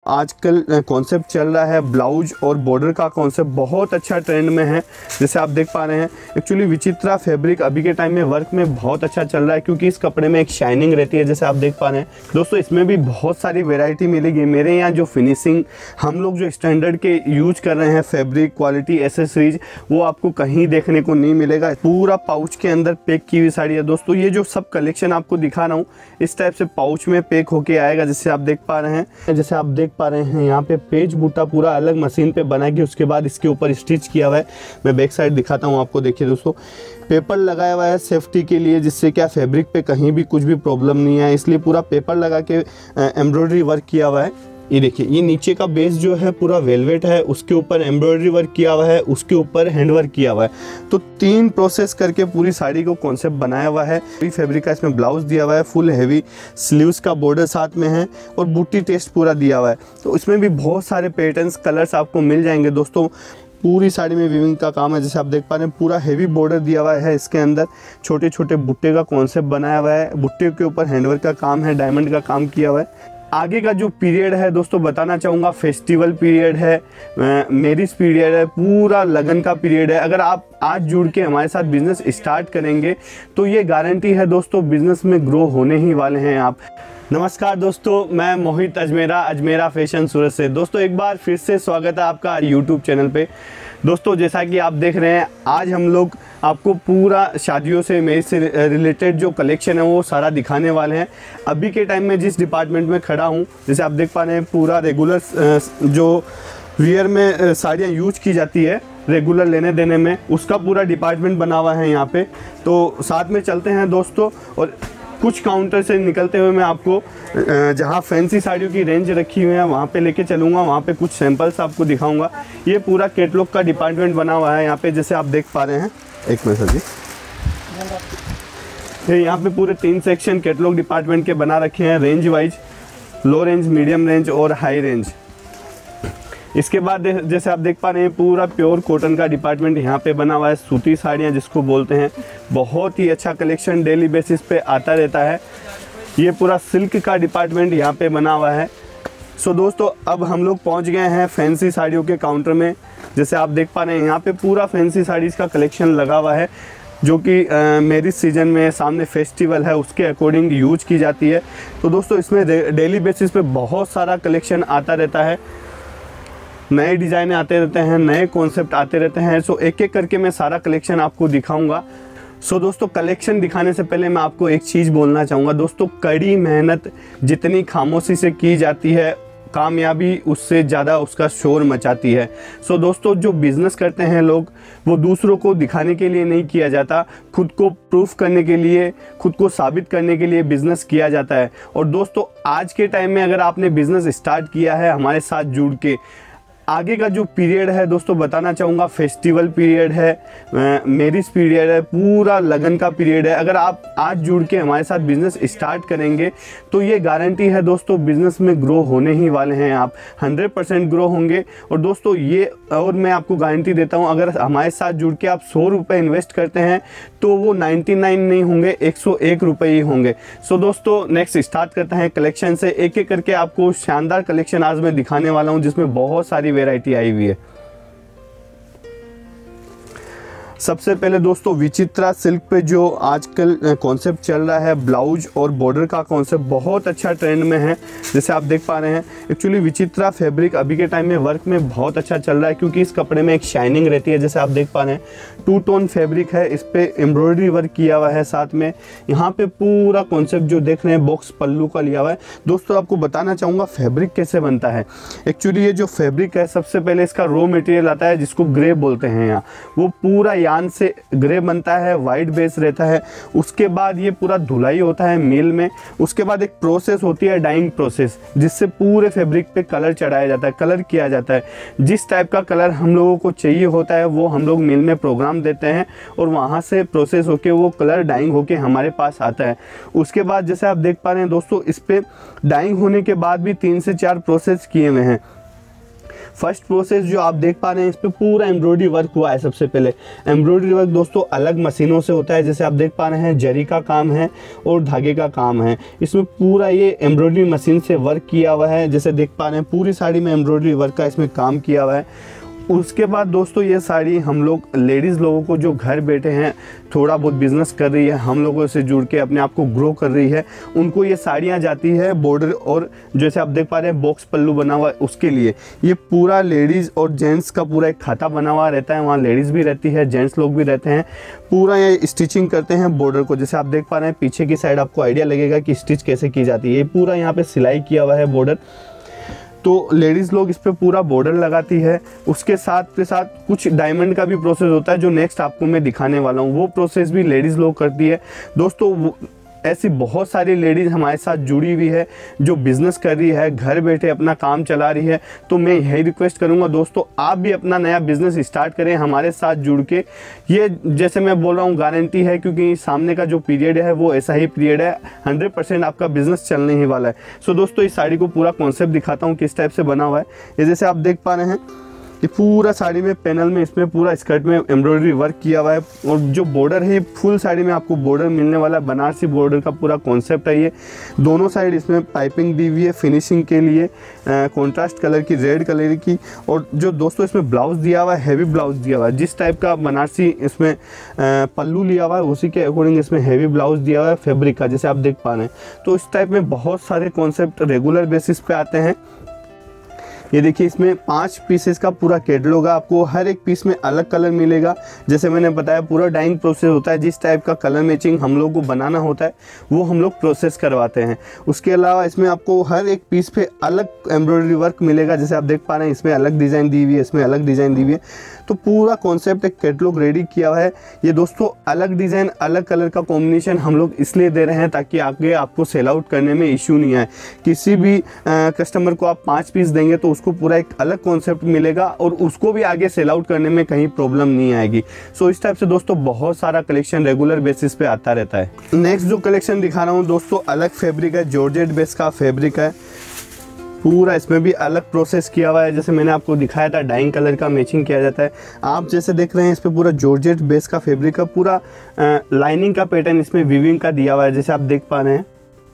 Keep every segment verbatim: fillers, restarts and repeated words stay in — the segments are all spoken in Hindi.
आजकल कॉन्सेप्ट चल रहा है ब्लाउज और बॉर्डर का कॉन्सेप्ट बहुत अच्छा ट्रेंड में है। जैसे आप देख पा रहे हैं, एक्चुअली विचित्रा फैब्रिक अभी के टाइम में वर्क में बहुत अच्छा चल रहा है, क्योंकि इस कपड़े में एक शाइनिंग रहती है। जैसे आप देख पा रहे हैं दोस्तों, इसमें भी बहुत सारी वैरायटी मिलेगी। मेरे यहाँ जो फिनिशिंग हम लोग जो स्टैंडर्ड के यूज कर रहे हैं, फैब्रिक क्वालिटी एसेसरीज, वो आपको कहीं देखने को नहीं मिलेगा। पूरा पाउच के अंदर पैक की हुई साड़ी है दोस्तों। ये जो सब कलेक्शन आपको दिखा रहा हूँ, इस टाइप से पाउच में पैक होके आएगा। जैसे आप देख पा रहे हैं जैसे आप देख पा रहे हैं यहाँ पे पेज बूटा पूरा अलग मशीन पे बना के उसके बाद इसके ऊपर स्टिच किया हुआ है। मैं बैक साइड दिखाता हूँ आपको। देखिए दोस्तों, पेपर लगाया हुआ है सेफ्टी के लिए, जिससे क्या फैब्रिक पे कहीं भी कुछ भी प्रॉब्लम नहीं है, इसलिए पूरा पेपर लगा के एम्ब्रॉयडरी वर्क किया हुआ है। ये देखिए, ये नीचे का बेस जो है पूरा वेलवेट है, उसके ऊपर एम्ब्रॉयडरी वर्क किया हुआ है, उसके ऊपर हैंड वर्क किया हुआ है। तो तीन प्रोसेस करके पूरी साड़ी को कॉन्सेप्ट बनाया हुआ है। पूरी फैब्रिक का इसमें ब्लाउज दिया हुआ है, फुल हैवी स्लीव्स का बॉर्डर साथ में है और बूटी टेस्ट पूरा दिया हुआ है। तो इसमें भी बहुत सारे पैटर्न्स कलर्स आपको मिल जाएंगे दोस्तों। पूरी साड़ी में वीविंग का काम है। जैसे आप देख पा रहे हैं, पूरा हेवी बॉर्डर दिया हुआ है। इसके अंदर छोटे छोटे बुट्टे का कॉन्सेप्ट बनाया हुआ है। बुट्टे के ऊपर हैंडवर्क का काम है, डायमंड का काम किया हुआ है। आगे का जो पीरियड है दोस्तों, बताना चाहूँगा, फेस्टिवल पीरियड है, मैरिज पीरियड है, पूरा लगन का पीरियड है। अगर आप आज जुड़ के हमारे साथ बिजनेस स्टार्ट करेंगे तो ये गारंटी है दोस्तों, बिजनेस में ग्रो होने ही वाले हैं आप। नमस्कार दोस्तों, मैं मोहित अजमेरा, अजमेरा फैशन सूरत से। दोस्तों एक बार फिर से स्वागत है आपका यूट्यूब चैनल पे। दोस्तों जैसा कि आप देख रहे हैं, आज हम लोग आपको पूरा शादियों से मैरिज से रिलेटेड जो कलेक्शन है वो सारा दिखाने वाले हैं। अभी के टाइम में जिस डिपार्टमेंट में खड़ा हूँ, जैसे आप देख पा रहे हैं, पूरा रेगुलर जो वियर में साड़ियाँ यूज की जाती है रेगुलर लेने देने में, उसका पूरा डिपार्टमेंट बना हुआ है यहाँ पे। तो साथ में चलते हैं दोस्तों, और कुछ काउंटर से निकलते हुए मैं आपको जहाँ फैंसी साड़ियों की रेंज रखी हुई है वहाँ पे लेके चलूँगा। वहाँ पे कुछ सैंपल्स आपको दिखाऊंगा। ये पूरा कैटलॉग का डिपार्टमेंट बना हुआ है यहाँ पे। जैसे आप देख पा रहे हैं, एक मिनट सर जी, ये यहाँ पे पूरे तीन सेक्शन कैटलॉग डिपार्टमेंट के बना रखे हैं, range wise, low range, medium range और हाई रेंज। इसके बाद जैसे आप देख पा रहे हैं, पूरा प्योर कॉटन का डिपार्टमेंट यहाँ पे बना हुआ है। सूती साड़ियाँ जिसको बोलते हैं, बहुत ही अच्छा कलेक्शन डेली बेसिस पे आता रहता है। ये पूरा सिल्क का डिपार्टमेंट यहाँ पे बना हुआ है। सो दोस्तों, अब हम लोग पहुँच गए हैं फैंसी साड़ियों के काउंटर में। जैसे आप देख पा रहे हैं, यहाँ पे पूरा फैंसी साड़ीज़ का कलेक्शन लगा हुआ है, जो कि मैरिज सीजन में सामने फेस्टिवल है उसके अकॉर्डिंग यूज की जाती है। तो दोस्तों इसमें डेली बेसिस पे बहुत सारा कलेक्शन आता रहता है, नए डिज़ाइन आते रहते हैं, नए कॉन्सेप्ट आते रहते हैं। सो एक एक करके मैं सारा कलेक्शन आपको दिखाऊंगा। सो दोस्तों, कलेक्शन दिखाने से पहले मैं आपको एक चीज़ बोलना चाहूँगा दोस्तों, कड़ी मेहनत जितनी खामोशी से की जाती है, कामयाबी उससे ज़्यादा उसका शोर मचाती है। सो दोस्तों, जो बिज़नेस करते हैं लोग, वो दूसरों को दिखाने के लिए नहीं किया जाता, खुद को प्रूफ करने के लिए, खुद को साबित करने के लिए बिज़नेस किया जाता है। और दोस्तों, आज के टाइम में अगर आपने बिज़नेस स्टार्ट किया है हमारे साथ जुड़ के, आगे का जो पीरियड है दोस्तों, बताना चाहूँगा, फेस्टिवल पीरियड है, मैरिज पीरियड है, पूरा लगन का पीरियड है। अगर आप आज जुड़ के हमारे साथ बिज़नेस स्टार्ट करेंगे तो ये गारंटी है दोस्तों, बिज़नेस में ग्रो होने ही वाले हैं आप, हंड्रेड परसेंट ग्रो होंगे। और दोस्तों ये, और मैं आपको गारंटी देता हूँ, अगर हमारे साथ जुड़ के आप सौ रुपये इन्वेस्ट करते हैं तो वो नाइन्टी नाइन नहीं होंगे, एक सौ एक रुपये ही होंगे। सो दोस्तों, नेक्स्ट स्टार्ट करते हैं कलेक्शन से। एक एक करके आपको शानदार कलेक्शन आज मैं दिखाने वाला हूँ, जिसमें बहुत सारी वैरायटी आई हुई है। सबसे पहले दोस्तों, विचित्रा सिल्क पे जो आजकल कॉन्सेप्ट चल रहा है ब्लाउज और बॉर्डर का कॉन्सेप्ट बहुत अच्छा ट्रेंड में है। जैसे आप देख पा रहे हैं, एक्चुअली विचित्रा फैब्रिक अभी के टाइम में वर्क में बहुत अच्छा चल रहा है, क्योंकि इस कपड़े में एक शाइनिंग रहती है। जैसे आप देख पा रहे हैं, टू टोन फैब्रिक है, इस पे एम्ब्रॉयडरी वर्क किया हुआ है। साथ में यहाँ पे पूरा कॉन्सेप्ट जो देख रहे हैं बॉक्स पल्लू का लिया हुआ है। दोस्तों आपको बताना चाहूँगा फैब्रिक कैसे बनता है। एक्चुअली ये जो फैब्रिक है, सबसे पहले इसका रॉ मटेरियल आता है, जिसको ग्रे बोलते हैं यहाँ, वो पूरा से ग्रे बनता है, वाइट बेस रहता है। उसके बाद ये पूरा धुलाई होता है मिल में। उसके बाद एक प्रोसेस होती है, डाइंग प्रोसेस, जिससे पूरे फैब्रिक पे कलर चढ़ाया जाता है, कलर किया जाता है। जिस टाइप का कलर हम लोगों को चाहिए होता है वो हम लोग मिल में प्रोग्राम देते हैं, और वहाँ से प्रोसेस होके वो कलर डाइंग होके हमारे पास आता है। उसके बाद जैसे आप देख पा रहे हैं दोस्तों, इस पे डाइंग होने के बाद भी तीन से चार प्रोसेस किए हुए हैं। फर्स्ट प्रोसेस जो आप देख पा रहे हैं, इस पर पूरा एम्ब्रॉयडरी वर्क हुआ है। सबसे पहले एम्ब्रॉयडरी वर्क दोस्तों अलग मशीनों से होता है, जैसे आप देख पा रहे हैं जरी का काम है और धागे का काम है। इसमें पूरा ये एम्ब्रॉयडरी मशीन से वर्क किया हुआ है, जैसे देख पा रहे हैं पूरी साड़ी में एम्ब्रॉयडरी वर्क का इसमें काम किया हुआ है। उसके बाद दोस्तों ये साड़ी हम लोग लेडीज़ लोगों को जो घर बैठे हैं, थोड़ा बहुत बिजनेस कर रही है, हम लोगों से जुड़ के अपने आप को ग्रो कर रही है, उनको ये साड़ियाँ जाती है बॉर्डर और जैसे आप देख पा रहे हैं बॉक्स पल्लू बना हुआ है उसके लिए। ये पूरा लेडीज़ और जेंट्स का पूरा एक खाता बना हुआ रहता है, वहाँ लेडीज़ भी रहती है, जेंट्स लोग भी रहते हैं। पूरा ये स्टिचिंग करते हैं बॉर्डर को, जैसे आप देख पा रहे हैं पीछे की साइड आपको आइडिया लगेगा कि स्टिच कैसे की जाती है। ये पूरा यहाँ पर सिलाई किया हुआ है बॉर्डर, तो लेडीज़ लोग इस पे पूरा बॉर्डर लगाती है। उसके साथ के साथ कुछ डायमंड का भी प्रोसेस होता है, जो नेक्स्ट आपको मैं दिखाने वाला हूँ, वो प्रोसेस भी लेडीज़ लोग करती है। दोस्तों ऐसी बहुत सारी लेडीज़ हमारे साथ जुड़ी हुई है जो बिज़नेस कर रही है, घर बैठे अपना काम चला रही है। तो मैं यही रिक्वेस्ट करूंगा दोस्तों, आप भी अपना नया बिज़नेस स्टार्ट करें हमारे साथ जुड़ के। ये जैसे मैं बोल रहा हूँ गारंटी है, क्योंकि सामने का जो पीरियड है वो ऐसा ही पीरियड है, हंड्रेड परसेंट आपका बिज़नेस चलने ही वाला है। सो दोस्तों इस साड़ी को पूरा कॉन्सेप्ट दिखाता हूँ किस टाइप से बना हुआ है। ये जैसे आप देख पा रहे हैं ये पूरा साड़ी में पैनल में इसमें पूरा स्कर्ट में एम्ब्रॉयडरी वर्क किया हुआ है, और जो बॉर्डर है फुल साड़ी में आपको बॉर्डर मिलने वाला है। बनारसी बॉर्डर का पूरा कॉन्सेप्ट है ये। दोनों साइड इसमें पाइपिंग दी हुई है फिनिशिंग के लिए, कॉन्ट्रास्ट कलर की, रेड कलर की। और जो दोस्तों इसमें ब्लाउज दिया हुआ है, हैवी ब्लाउज दिया हुआ है, जिस टाइप का बनारसी इसमें पल्लू लिया हुआ है उसी के अकॉर्डिंग इसमें हैवी ब्लाउज दिया हुआ है फैब्रिक का, जैसे आप देख पा रहे हैं। तो इस टाइप में बहुत सारे कॉन्सेप्ट रेगुलर बेसिस पे आते हैं। ये देखिए इसमें पांच पीसेस का पूरा कैटलॉग है, आपको हर एक पीस में अलग कलर मिलेगा। जैसे मैंने बताया पूरा डाइंग प्रोसेस होता है, जिस टाइप का कलर मैचिंग हम लोग को बनाना होता है वो हम लोग प्रोसेस करवाते हैं। उसके अलावा इसमें आपको हर एक पीस पे अलग एम्ब्रॉयडरी वर्क मिलेगा, जैसे आप देख पा रहे हैं इसमें अलग डिज़ाइन दी हुई है, इसमें अलग डिज़ाइन दी हुई है। तो पूरा कॉन्सेप्ट एक कैटलॉग रेडी किया हुआ है। ये दोस्तों अलग डिज़ाइन अलग कलर का कॉम्बिनेशन हम लोग इसलिए दे रहे हैं ताकि आगे आपको सेल आउट करने में इश्यू नहीं आए। किसी भी कस्टमर को आप पाँच पीस देंगे तो उसको पूरा एक अलग कॉन्सेप्ट मिलेगा और उसको भी आगे सेल आउट करने में कहीं प्रॉब्लम नहीं आएगी। सो इस टाइप से दोस्तों बहुत सारा कलेक्शन रेगुलर बेसिस पे आता रहता है। नेक्स्ट जो कलेक्शन दिखा रहा हूँ दोस्तों अलग फैब्रिक है, जॉर्जेट बेस का फैब्रिक है। पूरा इसमें भी अलग प्रोसेस किया हुआ है, जैसे मैंने आपको दिखाया था डाइंग कलर का मैचिंग किया जाता है। आप जैसे देख रहे हैं इस पे पूरा जॉर्जेट बेस का फैब्रिक का पूरा लाइनिंग का पैटर्न इसमें वीविंग का दिया हुआ है, जैसे आप देख पा रहे हैं।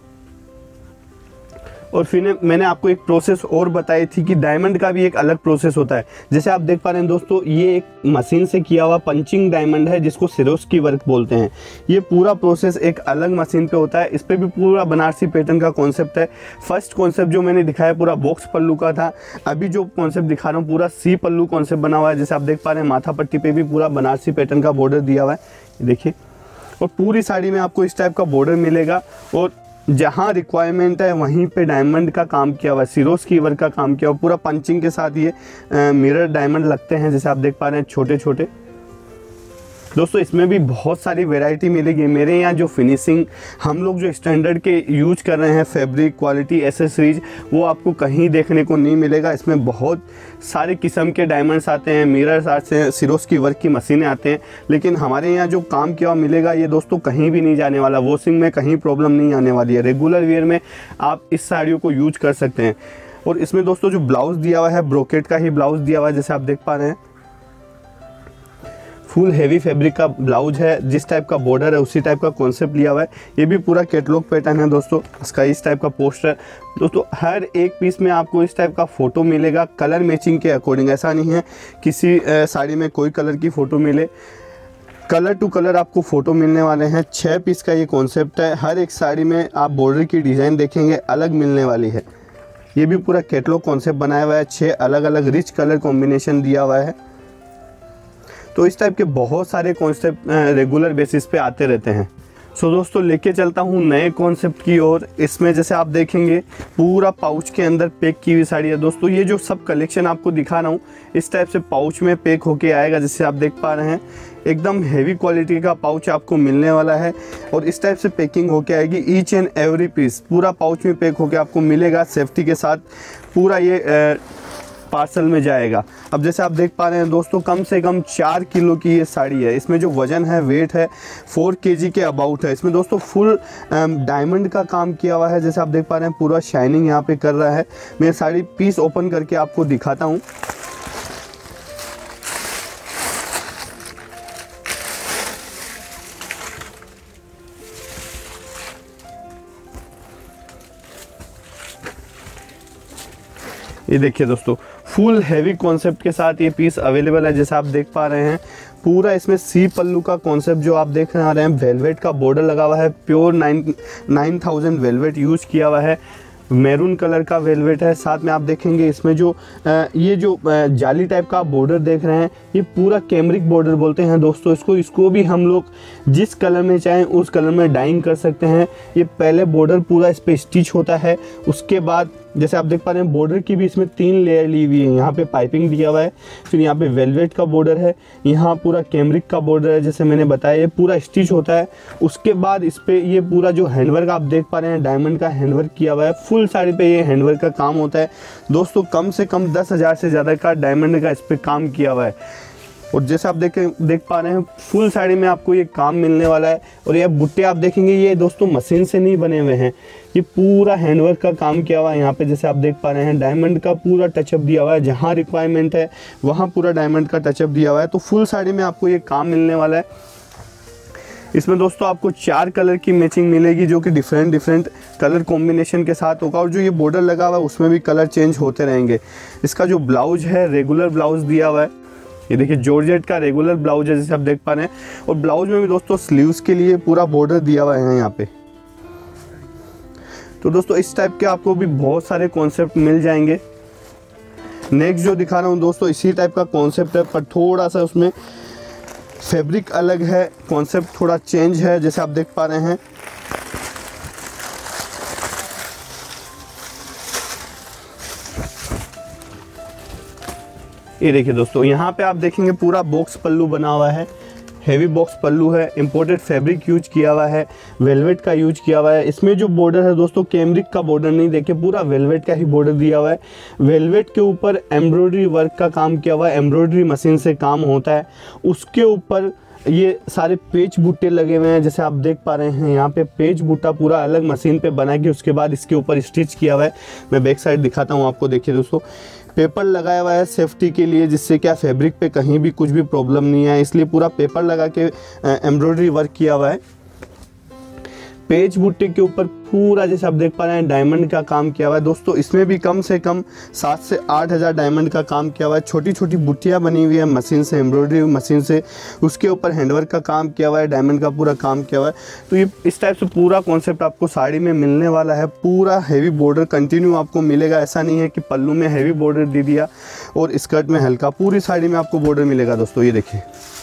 और फिर मैंने आपको एक प्रोसेस और बताई थी कि डायमंड का भी एक अलग प्रोसेस होता है। जैसे आप देख पा रहे हैं दोस्तों ये एक मशीन से किया हुआ पंचिंग डायमंड है, जिसको सिरोस्की वर्क बोलते हैं। ये पूरा प्रोसेस एक अलग मशीन पे होता है। इस पे भी पूरा बनारसी पैटर्न का कॉन्सेप्ट है। फर्स्ट कॉन्सेप्ट जो मैंने दिखाया पूरा बॉक्स पल्लू का था, अभी जो कॉन्सेप्ट दिखा रहा हूँ पूरा सी पल्लू कॉन्सेप्ट बना हुआ है। जैसे आप देख पा रहे हैं माथा पट्टी पे भी पूरा बनारसी पैटर्न का बॉर्डर दिया हुआ है, देखिए। और पूरी साड़ी में आपको इस टाइप का बॉर्डर मिलेगा, और जहाँ रिक्वायरमेंट है वहीं पे डायमंड का काम किया हुआ है, सिरोस्की वर्क का काम किया हुआ, पूरा पंचिंग के साथ ये मिरर डायमंड लगते हैं, जैसे आप देख पा रहे हैं छोटे छोटे। दोस्तों इसमें भी बहुत सारी वैरायटी मिलेगी। मेरे यहाँ जो फिनिशिंग हम लोग जो स्टैंडर्ड के यूज कर रहे हैं, फैब्रिक क्वालिटी एसेसरीज, वो आपको कहीं देखने को नहीं मिलेगा। इसमें बहुत सारे किस्म के डायमंड्स आते हैं, मिरर्स आते हैं, सिरोस्की वर्क की मशीनें आते हैं, लेकिन हमारे यहाँ जो काम किया हुआ मिलेगा ये दोस्तों कहीं भी नहीं जाने वाला। वॉशिंग में कहीं प्रॉब्लम नहीं आने वाली है। रेगुलर वेयर में आप इस साड़ियों को यूज कर सकते हैं। और इसमें दोस्तों जो ब्लाउज़ दिया हुआ है ब्रोकेट का ही ब्लाउज़ दिया हुआ है, जैसे आप देख पा रहे हैं। फुल हेवी फैब्रिक का ब्लाउज है, जिस टाइप का बॉर्डर है उसी टाइप का कॉन्सेप्ट लिया हुआ है। ये भी पूरा कैटलॉग पैटर्न है दोस्तों। इसका इस टाइप का पोस्टर दोस्तों, हर एक पीस में आपको इस टाइप का फ़ोटो मिलेगा कलर मैचिंग के अकॉर्डिंग। ऐसा नहीं है किसी साड़ी में कोई कलर की फ़ोटो मिले, कलर टू कलर आपको फ़ोटो मिलने वाले हैं। छः पीस का ये कॉन्सेप्ट है। हर एक साड़ी में आप बॉर्डर की डिज़ाइन देखेंगे अलग मिलने वाली है। ये भी पूरा कैटलॉग कॉन्सेप्ट बनाया हुआ है। छः अलग अलग रिच कलर कॉम्बिनेशन दिया हुआ है। तो इस टाइप के बहुत सारे कॉन्सेप्ट रेगुलर बेसिस पे आते रहते हैं। सो so, दोस्तों लेके चलता हूँ नए कॉन्सेप्ट की ओर। इसमें जैसे आप देखेंगे पूरा पाउच के अंदर पैक की हुई साड़ी है दोस्तों। ये जो सब कलेक्शन आपको दिखा रहा हूँ इस टाइप से पाउच में पैक होके आएगा, जैसे आप देख पा रहे हैं। एकदम हेवी क्वालिटी का पाउच आपको मिलने वाला है और इस टाइप से पैकिंग होके आएगी। ईच एंड एवरी पीस पूरा पाउच में पैक होके आपको मिलेगा सेफ्टी के साथ। पूरा ये आ, पार्सल में जाएगा। अब जैसे आप देख पा रहे हैं दोस्तों, कम से कम चार किलो की ये साड़ी है। इसमें जो वज़न है, वेट है, फोर केजी के अबाउट है। इसमें दोस्तों फुल डायमंड का काम किया हुआ है, जैसे आप देख पा रहे हैं। पूरा शाइनिंग यहाँ पे कर रहा है। मैं साड़ी पीस ओपन करके आपको दिखाता हूँ। ये देखिए दोस्तों, फुल हैवी कॉन्सेप्ट के साथ ये पीस अवेलेबल है। जैसे आप देख पा रहे हैं, पूरा इसमें सी पल्लू का कॉन्सेप्ट जो आप देख रहे हैं, वेलवेट का बॉर्डर लगा हुआ है, pure nine nine thousand velvet use किया हुआ है, मैरून कलर का वेलवेट है। साथ में आप देखेंगे इसमें जो आ, ये जो आ, जाली टाइप का बॉर्डर देख रहे हैं, ये पूरा कैमरिक बॉर्डर बोलते हैं दोस्तों इसको। इसको भी हम लोग जिस कलर में चाहें उस कलर में डाइंग कर सकते हैं। ये पहले बॉर्डर पूरा इस पर स्टिच होता है, उसके बाद जैसे आप देख पा रहे हैं बॉर्डर की भी इसमें तीन लेयर ली हुई है। यहाँ पे पाइपिंग दिया हुआ है, फिर यहाँ पे वेलवेट का बॉर्डर है, यहाँ पूरा कैमरिक का बॉर्डर है। जैसे मैंने बताया ये पूरा स्टिच होता है। उसके बाद इस पे ये पूरा जो हैंडवर्क आप देख पा रहे हैं, डायमंड का हैंडवर्क किया हुआ है। फुल साड़ी पे ये हैंडवर्क का काम होता है दोस्तों। कम से कम दस हज़ार से ज़्यादा का डायमंड का इस पर काम किया हुआ है। और जैसे आप देख देख पा रहे हैं, फुल साड़ी में आपको ये काम मिलने वाला है। और ये बुट्टे आप देखेंगे, ये दोस्तों मशीन से नहीं बने हुए हैं, ये पूरा हैंडवर्क का काम किया हुआ है। यहाँ पे जैसे आप देख पा रहे हैं, डायमंड का पूरा टचअप दिया हुआ है। जहाँ रिक्वायरमेंट है वहाँ पूरा डायमंड का टचअप दिया हुआ है। तो फुल साड़ी में आपको ये काम मिलने वाला है। इसमें दोस्तों आपको चार कलर की मैचिंग मिलेगी, जो कि डिफरेंट डिफरेंट कलर कॉम्बिनेशन के साथ होगा। और जो ये बॉर्डर लगा हुआ है उसमें भी कलर चेंज होते रहेंगे। इसका जो ब्लाउज है, रेगुलर ब्लाउज दिया हुआ है। ये देखिए जॉर्जेट का रेगुलर ब्लाउज है, जैसे आप देख पा रहे हैं। और ब्लाउज में भी दोस्तों स्लीव्स के लिए पूरा बॉर्डर दिया हुआ है यहाँ पे। तो दोस्तों इस टाइप के आपको भी बहुत सारे कॉन्सेप्ट मिल जाएंगे। नेक्स्ट जो दिखा रहा हूँ दोस्तों, इसी टाइप का कॉन्सेप्ट है, पर थोड़ा सा उसमें फैब्रिक अलग है, कॉन्सेप्ट थोड़ा चेंज है। जैसे आप देख पा रहे हैं, ये देखिए दोस्तों, यहाँ पे आप देखेंगे पूरा बॉक्स पल्लू बना हुआ है, हेवी बॉक्स पल्लू है, इंपोर्टेड फैब्रिक यूज किया हुआ है, वेलवेट का यूज किया हुआ है। इसमें जो बॉर्डर है दोस्तों, कैमरिक का बॉर्डर नहीं, देखिए पूरा वेलवेट का ही बॉर्डर दिया हुआ है। वेलवेट के ऊपर एम्ब्रॉयडरी वर्क का काम किया हुआ है, एम्ब्रॉयडरी मशीन से काम होता है। उसके ऊपर ये सारे पेच बूटे लगे हुए हैं। जैसे आप देख पा रहे हैं, यहाँ पे पेच बूटा पूरा अलग मशीन पे बना के उसके बाद इसके ऊपर स्टिच किया हुआ है। मैं बैक साइड दिखाता हूँ आपको। देखिए दोस्तों, पेपर लगाया हुआ है सेफ्टी के लिए, जिससे क्या फैब्रिक पे कहीं भी कुछ भी प्रॉब्लम नहीं है, इसलिए पूरा पेपर लगा के एम्ब्रॉयडरी वर्क किया हुआ है। पेज बूटे के ऊपर पूरा जैसे आप देख पा रहे हैं डायमंड का काम किया हुआ है दोस्तों। इसमें भी कम से कम सात से आठ हज़ार डायमंड का काम किया हुआ है। छोटी छोटी बुट्टियाँ बनी हुई है मशीन से, एम्ब्रॉयडरी मशीन से। उसके ऊपर हैंडवर्क का काम किया हुआ है, डायमंड का पूरा काम किया हुआ है। तो ये इस टाइप से पूरा कॉन्सेप्ट आपको साड़ी में मिलने वाला है। पूरा हैवी बॉर्डर कंटिन्यू आपको मिलेगा। ऐसा नहीं है कि पल्लू में हैवी बॉर्डर दे दिया और स्कर्ट में हल्का, पूरी साड़ी में आपको बॉर्डर मिलेगा दोस्तों। ये देखिए,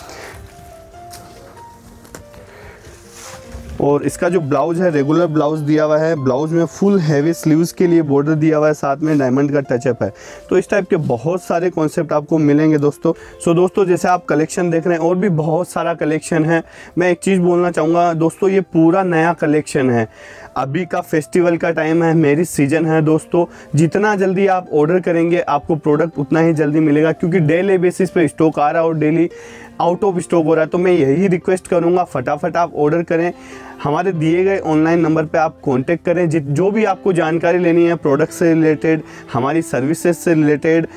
और इसका जो ब्लाउज है रेगुलर ब्लाउज दिया हुआ है। ब्लाउज में फुल हैवी स्लीव्स के लिए बॉर्डर दिया हुआ है, साथ में डायमंड का टचअप है। तो इस टाइप के बहुत सारे कॉन्सेप्ट आपको मिलेंगे दोस्तों। सो दोस्तों, जैसे आप कलेक्शन देख रहे हैं और भी बहुत सारा कलेक्शन है। मैं एक चीज़ बोलना चाहूँगा दोस्तों, ये पूरा नया कलेक्शन है। अभी का फेस्टिवल का टाइम है, मैरिज सीजन है दोस्तों। जितना जल्दी आप ऑर्डर करेंगे आपको प्रोडक्ट उतना ही जल्दी मिलेगा, क्योंकि डेली बेसिस पे स्टॉक आ रहा है और डेली आउट ऑफ स्टॉक हो रहा है। तो मैं यही रिक्वेस्ट करूंगा, फटाफट आप ऑर्डर करें। हमारे दिए गए ऑनलाइन नंबर पे आप कांटेक्ट करें। जो भी आपको जानकारी लेनी है प्रोडक्ट से रिलेटेड, हमारी सर्विसेज से रिलेटेड,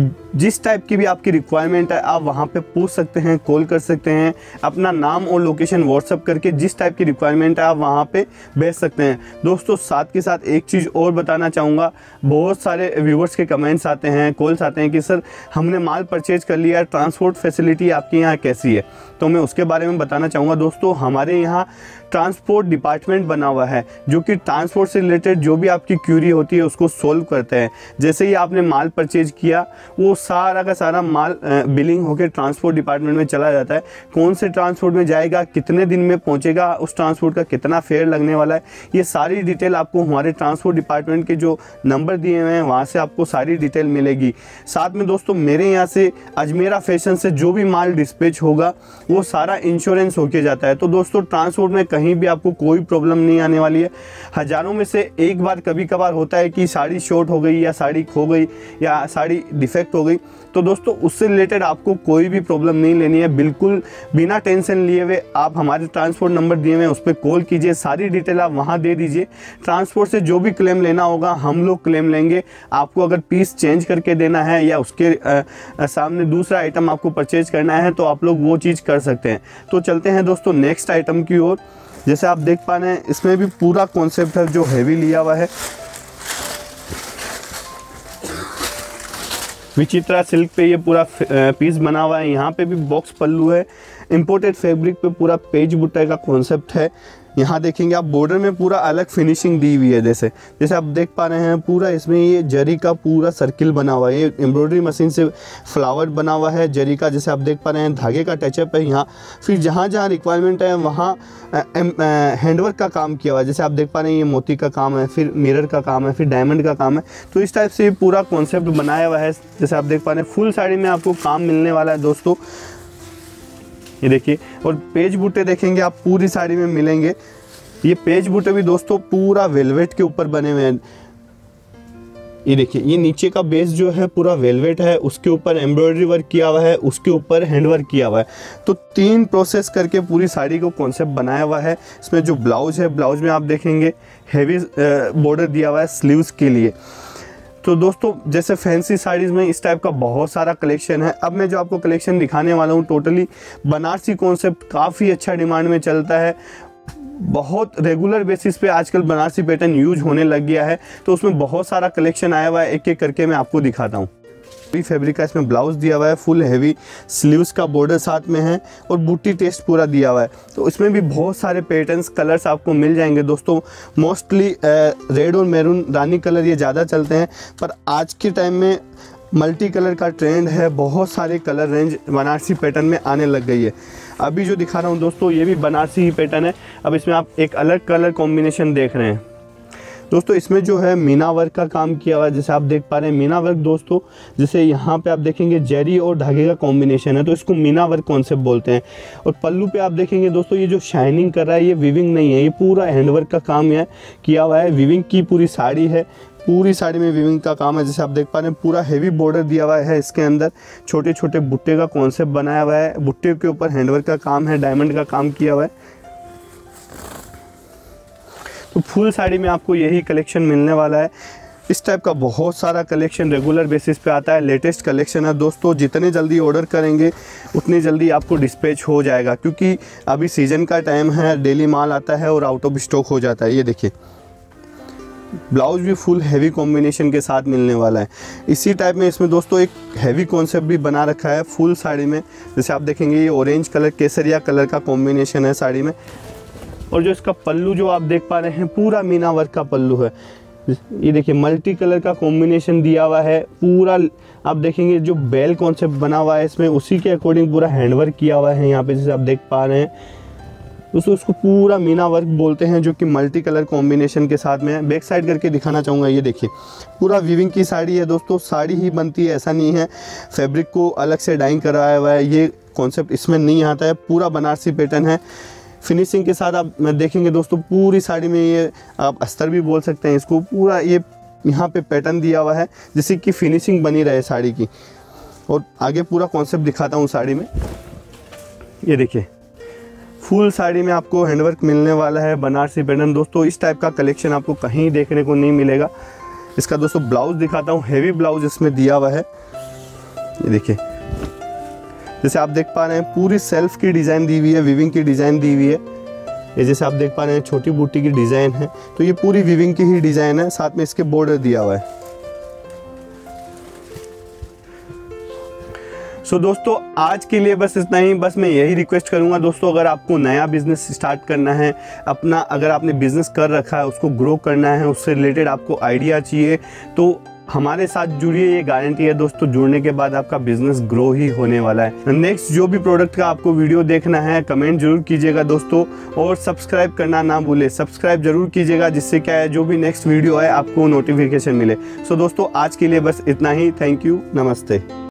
जिस टाइप की भी आपकी रिक्वायरमेंट है आप वहाँ पे पूछ सकते हैं, कॉल कर सकते हैं। अपना नाम और लोकेशन व्हाट्सअप करके जिस टाइप की रिक्वायरमेंट है आप वहाँ पे भेज सकते हैं दोस्तों। साथ के साथ एक चीज़ और बताना चाहूँगा, बहुत सारे व्यूवर्स के कमेंट्स आते हैं, कॉल्स आते हैं कि सर हमने माल परचेज कर लिया, ट्रांसपोर्ट फैसिलिटी आपके यहाँ कैसी है। तो मैं उसके बारे में बताना चाहूँगा दोस्तों। हमारे यहाँ ट्रांसपोर्ट डिपार्टमेंट बना हुआ है, जो कि ट्रांसपोर्ट से रिलेटेड जो भी आपकी क्यूरी होती है उसको सोल्व करते हैं। जैसे ही आपने माल परचेज किया, वो सारा का सारा माल बिलिंग होकर ट्रांसपोर्ट डिपार्टमेंट में चला जाता है। कौन से ट्रांसपोर्ट में जाएगा, कितने दिन में पहुंचेगा, उस ट्रांसपोर्ट का कितना फेयर लगने वाला है, ये सारी डिटेल आपको हमारे ट्रांसपोर्ट डिपार्टमेंट के जो नंबर दिए हुए हैं वहाँ से आपको सारी डिटेल मिलेगी। साथ में दोस्तों, मेरे यहाँ से अजमेरा फैशन से जो भी माल डिस्पैच होगा वो सारा इंश्योरेंस होके जाता है। तो दोस्तों, ट्रांसपोर्ट में कहीं भी आपको कोई प्रॉब्लम नहीं आने वाली है। हज़ारों में से एक बार कभी कभार होता है कि साड़ी शॉर्ट हो गई या साड़ी खो गई या साड़ी डिफेक्ट हो गई, तो दोस्तों उससे रिलेटेड आपको कोई भी प्रॉब्लम नहीं लेनी है। बिल्कुल बिना टेंशन लिए हुए आप हमारे ट्रांसपोर्ट नंबर दिए हुए हैं उस पर कॉल कीजिए, सारी डिटेल आप वहाँ दे दीजिए। ट्रांसपोर्ट से जो भी क्लेम लेना होगा हम लोग क्लेम लेंगे। आपको अगर पीस चेंज करके देना है या उसके आ, आ, सामने दूसरा आइटम आपको परचेज करना है तो आप लोग वो चीज़ कर सकते हैं। तो चलते हैं दोस्तों नेक्स्ट आइटम की ओर। जैसे आप देख पा रहे हैं, इसमें भी पूरा कॉन्सेप्ट है जो हैवी लिया हुआ है। विचित्रा सिल्क पे ये पूरा पीस बना हुआ है। यहाँ पे भी बॉक्स पल्लू है। इंपोर्टेड फैब्रिक पे पूरा पेज बुट्टा का कॉन्सेप्ट है। यहाँ देखेंगे आप बॉर्डर में पूरा अलग फिनिशिंग दी हुई है। जैसे जैसे आप देख पा रहे हैं पूरा इसमें ये जरी का पूरा सर्किल बना हुआ है। ये एम्ब्रॉयडरी मशीन से फ्लावर बना हुआ है जरी का, जैसे आप देख पा रहे हैं। धागे का टचअप है यहाँ। फिर जहाँ जहाँ रिक्वायरमेंट है वहाँ हैंडवर्क का काम किया हुआ है। जैसे आप देख पा रहे हैं ये मोती का काम है, फिर मिरर का काम है, फिर डायमंड का काम है। तो इस टाइप से पूरा कॉन्सेप्ट बनाया हुआ है। जैसे आप देख पा रहे हैं फुल साड़ी में आपको काम मिलने वाला है दोस्तों। ये देखिए, और पेज बूटे देखेंगे आप पूरी साड़ी में मिलेंगे। ये पेज बूटे भी दोस्तों पूरा वेलवेट के ऊपर बने हुए हैं। ये देखिए, ये नीचे का बेस जो है पूरा वेलवेट है, उसके ऊपर एम्ब्रॉयडरी वर्क किया हुआ है, उसके ऊपर हैंड वर्क किया हुआ है। तो तीन प्रोसेस करके पूरी साड़ी को कॉन्सेप्ट बनाया हुआ है। इसमें जो ब्लाउज है, ब्लाउज में आप देखेंगे हैवी बॉर्डर दिया हुआ है स्लीव्स के लिए। तो दोस्तों जैसे फैंसी साड़ीज़ में इस टाइप का बहुत सारा कलेक्शन है। अब मैं जो आपको कलेक्शन दिखाने वाला हूँ टोटली बनारसी कॉन्सेप्ट काफ़ी अच्छा डिमांड में चलता है। बहुत रेगुलर बेसिस पे आजकल बनारसी पैटर्न यूज होने लग गया है। तो उसमें बहुत सारा कलेक्शन आया हुआ है, एक एक करके मैं आपको दिखाता हूँ। भी फैब्रिक का इसमें ब्लाउज दिया हुआ है, फुल हैवी स्लीव्स का बॉर्डर साथ में है और बूटी टेस्ट पूरा दिया हुआ है। तो इसमें भी बहुत सारे पैटर्न्स कलर्स आपको मिल जाएंगे दोस्तों। मोस्टली रेड और मैरून रानी कलर ये ज़्यादा चलते हैं, पर आज के टाइम में मल्टी कलर का ट्रेंड है। बहुत सारे कलर रेंज बनारसी पैटर्न में आने लग गई है। अभी जो दिखा रहा हूँ दोस्तों ये भी बनारसी ही पैटर्न है। अब इसमें आप एक अलग कलर कॉम्बिनेशन देख रहे हैं दोस्तों। इसमें जो है मीना वर्क का काम किया हुआ है, जैसे आप देख पा रहे हैं मीना वर्क दोस्तों। जैसे यहाँ पे आप देखेंगे जरी और धागे का कॉम्बिनेशन है, तो इसको मीना वर्क कॉन्सेप्ट बोलते हैं। और पल्लू पे आप देखेंगे दोस्तों ये जो शाइनिंग कर रहा है ये वीविंग नहीं है, ये पूरा हैंडवर्क का काम है किया हुआ है। वीविंग की पूरी साड़ी है, पूरी साड़ी में वीविंग का काम है। जैसे आप देख पा रहे हैं पूरा हेवी बॉर्डर दिया हुआ है। इसके अंदर छोटे छोटे बुट्टे का कॉन्सेप्ट बनाया हुआ है। बुट्टे के ऊपर हैंडवर्क का काम है, डायमंड का काम किया हुआ है। तो फुल साड़ी में आपको यही कलेक्शन मिलने वाला है। इस टाइप का बहुत सारा कलेक्शन रेगुलर बेसिस पे आता है। लेटेस्ट कलेक्शन है दोस्तों। जितने जल्दी ऑर्डर करेंगे उतनी जल्दी आपको डिस्पैच हो जाएगा, क्योंकि अभी सीजन का टाइम है, डेली माल आता है और आउट ऑफ स्टॉक हो जाता है। ये देखिए ब्लाउज भी फुल हैवी कॉम्बिनेशन के साथ मिलने वाला है। इसी टाइप में इसमें दोस्तों एक हैवी कॉन्सेप्ट भी बना रखा है फुल साड़ी में। जैसे आप देखेंगे ये ऑरेंज कलर केसरिया कलर का कॉम्बिनेशन है साड़ी में। और जो इसका पल्लू जो आप देख पा रहे हैं पूरा मीना वर्क का पल्लू है। ये देखिए मल्टी कलर का कॉम्बिनेशन दिया हुआ है पूरा। आप देखेंगे जो बेल कॉन्सेप्ट बना हुआ है इसमें, उसी के अकॉर्डिंग पूरा हैंडवर्क किया हुआ है यहाँ पे, जैसे आप देख पा रहे हैं। दोस्तों उसको पूरा मीना वर्क बोलते हैं, जो कि मल्टी कलर कॉम्बिनेशन के साथ में है। बैक साइड करके दिखाना चाहूँगा। ये देखिए पूरा वीविंग की साड़ी है दोस्तों। साड़ी ही बनती है ऐसा नहीं है, फैब्रिक को अलग से डाइंग कराया हुआ है। ये कॉन्सेप्ट इसमें नहीं आता है। पूरा बनारसी पैटर्न है। फिनिशिंग के साथ आप देखेंगे दोस्तों पूरी साड़ी में, ये आप अस्तर भी बोल सकते हैं इसको। पूरा ये यहाँ पे पैटर्न दिया हुआ है जिससे कि फिनिशिंग बनी रहे साड़ी की। और आगे पूरा कॉन्सेप्ट दिखाता हूँ साड़ी में। ये देखिए फुल साड़ी में आपको हैंडवर्क मिलने वाला है बनारसी पैटर्न दोस्तों। इस टाइप का कलेक्शन आपको कहीं देखने को नहीं मिलेगा। इसका दोस्तों ब्लाउज दिखाता हूँ। हैवी ब्लाउज इसमें दिया हुआ है। ये देखिए जैसे आप देख पा रहे हैं पूरी सेल्फ की डिज़ाइन दी हुई है, वीविंग की डिज़ाइन दी हुई है। ये जैसे आप देख पा रहे हैं छोटी बूटी की डिज़ाइन है, तो ये पूरी वीविंग की ही डिज़ाइन है। साथ में इसके बॉर्डर दिया हुआ है। सो so, दोस्तों आज के लिए बस इतना ही। बस मैं यही रिक्वेस्ट करूंगा दोस्तों, अगर आपको नया बिजनेस स्टार्ट करना है, अपना अगर आपने बिजनेस कर रखा है उसको ग्रो करना है, उससे रिलेटेड आपको आइडिया चाहिए, तो हमारे साथ जुड़िए। ये गारंटी है दोस्तों, जुड़ने के बाद आपका बिजनेस ग्रो ही होने वाला है। नेक्स्ट जो भी प्रोडक्ट का आपको वीडियो देखना है कमेंट जरूर कीजिएगा दोस्तों, और सब्सक्राइब करना ना भूले। सब्सक्राइब जरूर कीजिएगा, जिससे क्या है जो भी नेक्स्ट वीडियो है आपको नोटिफिकेशन मिले। सो दोस्तों आज के लिए बस इतना ही। थैंक यू, नमस्ते।